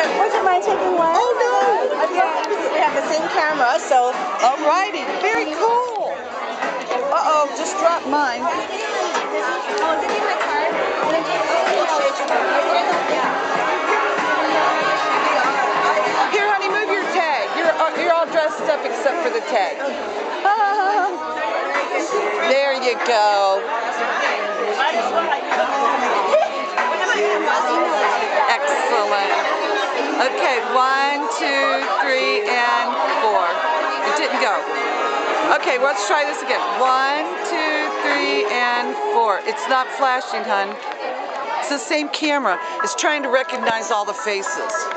Would you mind taking one? Oh no! We have the same camera, so. Alrighty, very cool. Uh-oh, just dropped mine. Oh, give me my card. Here, honey, move your tag. You're all dressed up except for the tag. There you go. Excellent. Okay, 1, 2, 3, and 4. It didn't go. Okay, let's try this again. 1, 2, 3, and 4. It's not flashing, hon. It's the same camera. It's trying to recognize all the faces.